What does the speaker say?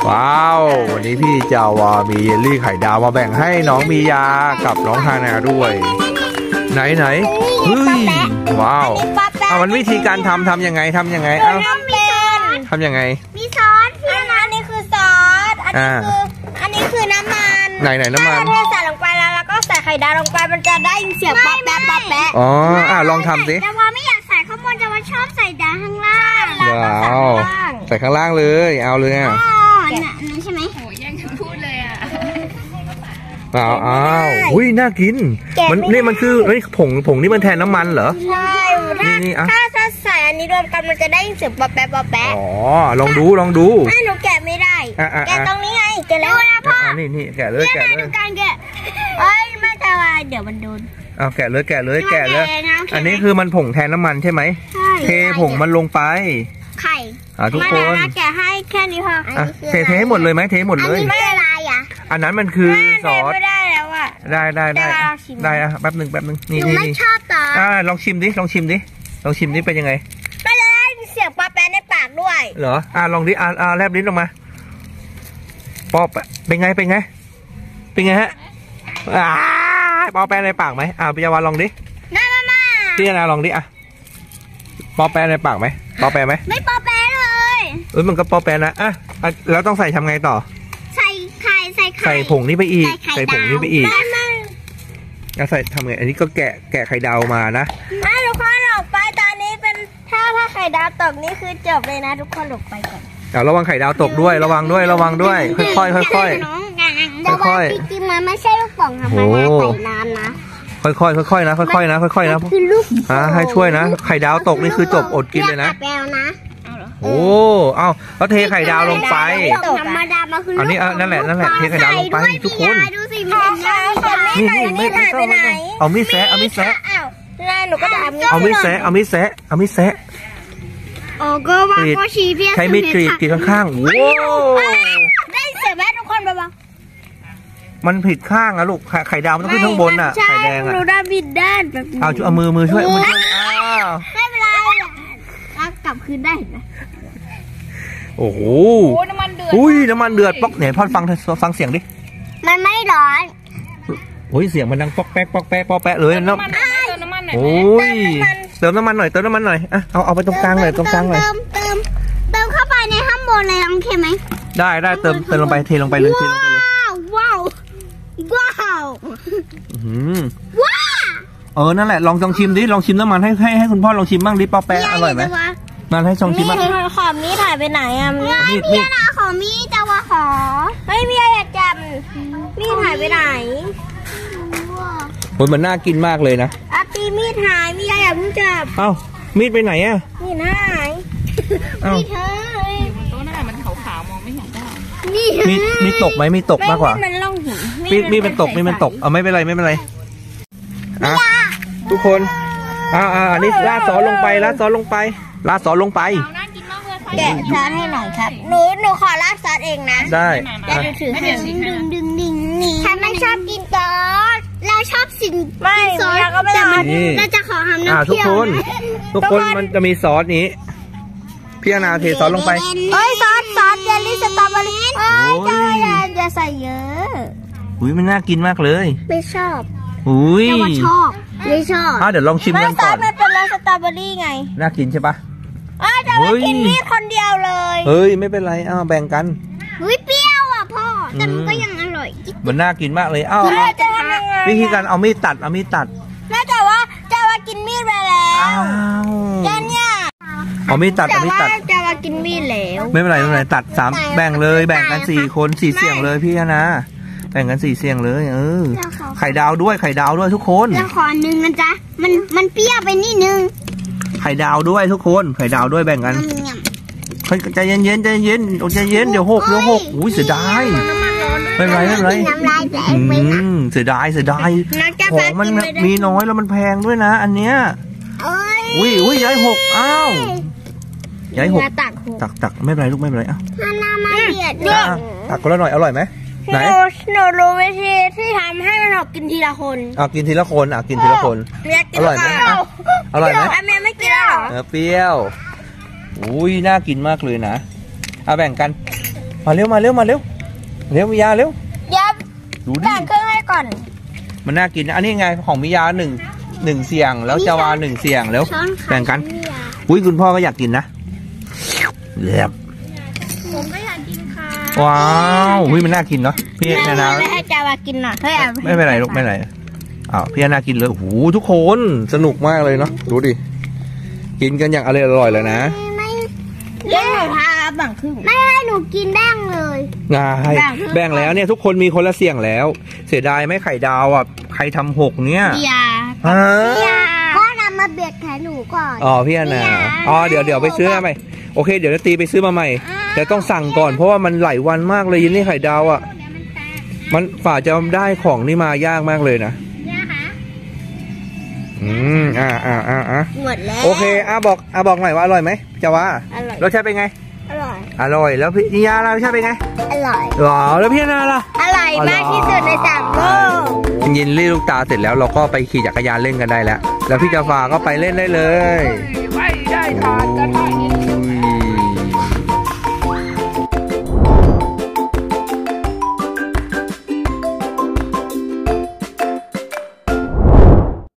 ว้าววันนี้พี่จาวามีเยลลี่ไข่ดาวมาแบ่งให้น้องมียากับน้องฮานาด้วยไหนเฮ้ยว้าวมันวิธีการทำยังไงทำยังไงทำยังไงมีซอสอันนี้คือซอสอันนี้คือน้ำมันไหนน้ำมันเทใส่ลงไปแล้วก็ใส่ไข่ดาวลงไปมันจะได้ยินเสียงป๊อปแป๊ะอ๋อลองทำสิแต่พอไม่อยากใส่ข้างบนจะว่าชอบใส่ดาวข้างล่างว้าวใส่ข้างล่างเลยเอาเลยนั่นใช่ไหมโหแย่งกันพูดเลยอ่ะอ้าวอุ้ยน่ากินมันคือผงนี่มันแทนน้ำมันเหรอใช่ถ้าใส่อันนี้รวมกันมันจะได้ยินเสียงป๊อปแป๊ะอ๋อลองดูไม่หนูแกะไม่ได้แกะตรงนี้ไงแกะแล้วนะพ่อนี่แกะเลยดูการแกะไม่จะว่าเดี๋ยวมันโดนแกะเลยอันนี้คือมันผงแทนน้ำมันใช่ไหมเทผงมันลงไปไข่ทุกคนแกะให้แค่นี้พอเทให้หมดเลยไหมเทหมดเลยไม่ละลายอันนั้นมันคือซอสไม่ได้แล้วอ่ะได้แป๊บนึงนี่ไม่ชอบต่อลองชิมดิเป็นยังไงก็จะได้เสียงปลาแป๊ะในปากด้วยเหรอลองดิแลบลิ้นออกมาปอเป็นไงฮะปอแปะในปากไหมพิยาวาลองดิได้มาพี่นาลองดิปอแปะในปากไหมปอแปะไหมไม่ปอแปะเลยมันก็ปอแปะนะแล้วต้องใส่ทำไงต่อใส่ใส่ผงนี่ไปอีกใส่ผงนี่ไปอีกใส่ทำไงอันนี้ก็แกะไข่ดาวมานะทุกคนหลบไปตอนนี้เป็นถ้าไข่ดาวตกนี่คือจบเลยนะทุกคนหลบไปก่อนระวังไข่ดาวตกด้วยระวังด้วยค่อยจริงๆมันไม่ใช่ลูกโป่งธรรมดาใส่น้ำนะค่อยๆนะคือลูกให้ช่วยนะไข่ดาวตกนี่คือจบอดกินเลยนะโอ้แล้วเทไข่ดาวลงไปธรรมดามันคืออันนี้นั่นแหละเทไข่ดาวลงไปทุกคนดูสิไม่หายไปไหนเอามีดแซะหนูก็จะเอามีดแซะก็ว่าก็ชี้เพี้ยนใช้มีดกรีดข้างๆโว้ได้เสียแม่ทุกคนเบาๆมันผิดข้างอะลูกไข่ดาวมันต้องขึ้นข้างบนอะไข่แดงอะหนูได้ผิดด้านแบบเอามือช่วยไม่เป็นไรกลับคืนได้นะโอ้โหน้ำมันเดือดป๊อกเนี่ยพ่อฟังเสียงดิมันไม่ร้อนเสียงมันดังป๊อกแป๊ะเลยนะโอ้ยเติมน้ำมันหน่อยเอาไปตรงกลางเลยเติมเข้าไปในข้างบนเลยโอเคไหมได้เติมลงไปเทลงไปเลยว้าวนั่นแหละลองชิมดิลองชิมน้ำมันให้คุณพ่อลองชิมบ้างดิป๊อกแป๊ะอร่อยไหมมาให้ชองชิมบ้างขอมีถ่ายไปไหนพี่นะขอมีแต่ว่าขอไม่มีอะไรจำมีถ่ายไปไหนมันน่ากินมากเลยนะตีมีดหายมีอะไรอย่าเพิ่งจับมีดไปไหนอะมีดหายมีดหายโต๊ะนั่นแหละมันขาวๆมองไม่เห็นได้มีตกไหมมีตกมากกว่ามันล่องหินมีมันตกไม่เป็นไรทุกคนอันนี้ราดซอสลงไปแกะซอสให้หน่อยครับหนูขอราดซอสเองนะได้แต่หนูถือให้ดึงนี่ฉันไม่ชอบกินซอสเราชอบสิ่งซอสแต่เราจะขอทำน้ำเปรี้ยวทุกคนมันจะมีซอสนี้พี่นาเทซอสลงไปซอสเยลลี่สตรอเบอรี่จะใส่เยอะมันน่ากินมากเลยไม่ชอบแต่ว่าชอบไม่ชอบเดี๋ยวลองชิมกันก่อนมันเป็นรสสตรอเบอรี่ไงน่ากินใช่ปะจะมากินนี่คนเดียวเลยไม่เป็นไรแบ่งกันเปรี้ยวอ่ะพ่อแต่มันก็ยังอร่อยมันน่ากินมากเลยวิธีการเอามีดตัดน่าจะว่ากินมีดไปแล้วเนี่ยเอามีดตัดจะว่ากินมีดแล้วไม่เป็นไรตัด3แบ่งกัน4 คน4เสี่ยงเลยพี่นะแบ่งกัน4เสี่ยงเลยไข่ดาวด้วยทุกคนแล้วขอนึงนะจ๊ะมันเปรี้ยวไปนิดนึงไข่ดาวด้วยทุกคนไข่ดาวด้วยแบ่งกันใจเย็นเดี๋ยวหกเสียดายไม่เป็นไรเสียดายของมันมีน้อยแล้วมันแพงด้วยนะอันเนี้ยยายหกยายหกตักไม่เป็นไรลูกไม่เป็นไรตักคนละหน่อยอร่อยไหมไหนหนูรู้วิธีที่ทำให้มันกินทีละคนกินทีละคนอร่อยไหมแม่ไม่กินหรอเปรี้ยวน่ากินมากเลยนะแบ่งกันมาเร็วมาเร็วมาเร็วเร็วมิยาเร็วเดี๋ยวดูดิแบ่งเครื่องให้ก่อนมันน่ากินนะอันนี้ไงของมิยาหนึ่งเสียงแล้วจาวาหนึ่งเสียงแล้วแบ่งกันอุ้ยคุณพ่อก็อยากกินนะเรียบผมก็อยากกินค่ะว้าวอุ้ยมันน่ากินเนาะพี่นานาไม่ให้จาวากินหน่อยเฮ้ยไม่เป็นไรลูกไม่เป็นไรอ้าวพี่นานากินเลยโอ้โหทุกคนสนุกมากเลยเนาะดูดิกินกันอย่างอร่อยเลยนะเล่นหนูพาแบ่งครึ่งไม่ให้หนูกินแบ่งเลยแบ่งแล้วเนี่ยทุกคนมีคนละเสี่ยงแล้วเสียดายไหมไข่ดาวอ่ะใครทำหกเนี่ยยาฮะก็นำมาเบียดแขนหนูก่อนอ๋อพี่นาอ๋อเดี๋ยวไปซื้อมาใหม่โอเคเดี๋ยวจะตีไปซื้อมาใหม่แต่ต้องสั่งก่อนเพราะว่ามันหลายวันมากเลยยินนี่ไข่ดาวอ่ะมันฝ่าจะได้ของนี่มายากมากเลยนะหมดแล้วโอเคบอกหน่อยว่าอร่อยไหมจะว่ารสชาติเป็นไงอร่อยอร่อยแล้วพี่ยาเรารสชาติเป็นไงอร่อยหรอแล้วพี่นาล่ะอร่อยมากที่สุดใน3 โลกยินลี่ลูกตาเสร็จแล้วเราก็ไปขี่จักรยานเล่นกันได้แล้วแล้วพี่จาฟาก็ไปเล่นได้เลยไม่ได้ทาง